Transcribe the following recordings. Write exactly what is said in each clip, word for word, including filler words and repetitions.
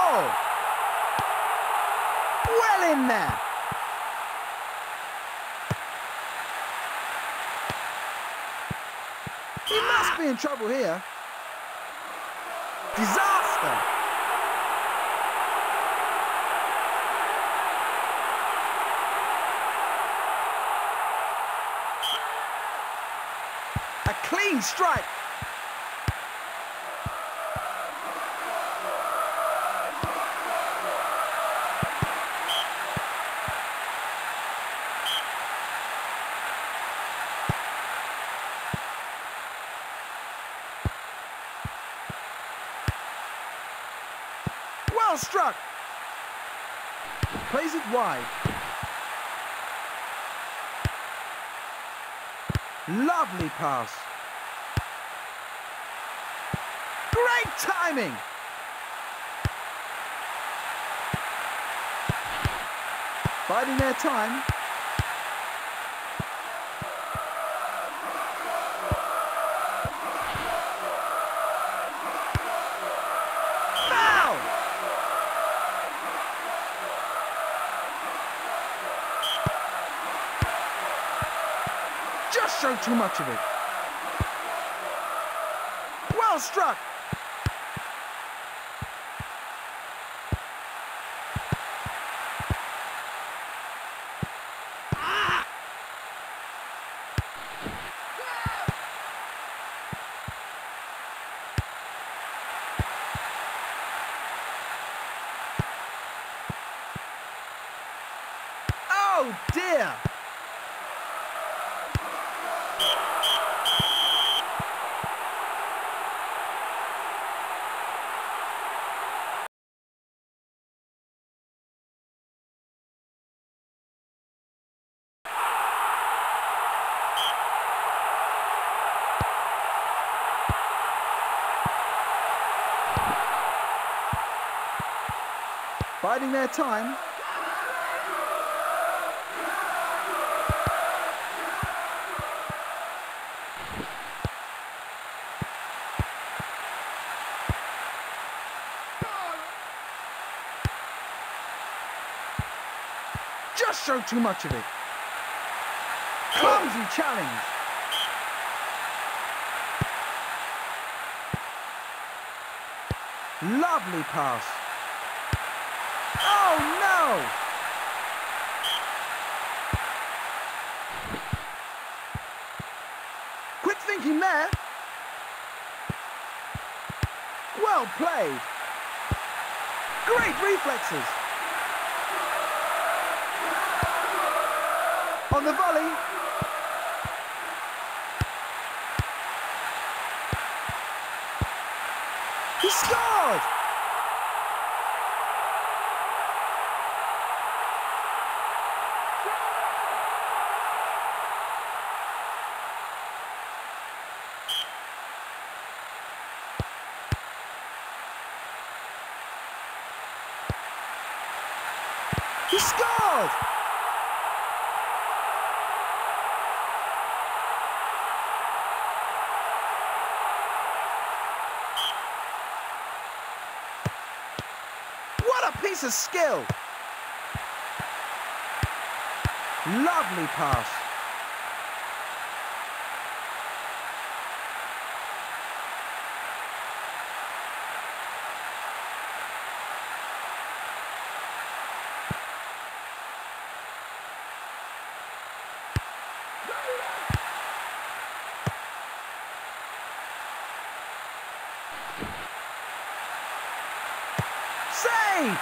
score! Well in there! He must be in trouble here. Disaster! A clean strike. Well struck. Plays it wide. Lovely pass. Great timing. Biding their time. Foul! Just showed too much of it. Well struck. Oh dear! Biding their time. Just showed too much of it. Clumsy challenge. Lovely pass. Oh no! Quick thinking there. Well played. Great reflexes. On the volley. He scored! He scored! What a piece of skill! Lovely pass. Save!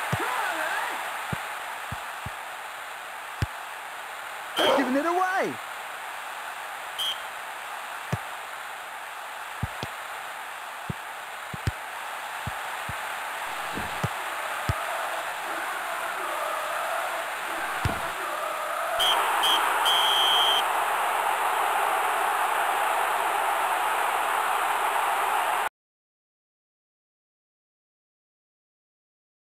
They've given it away.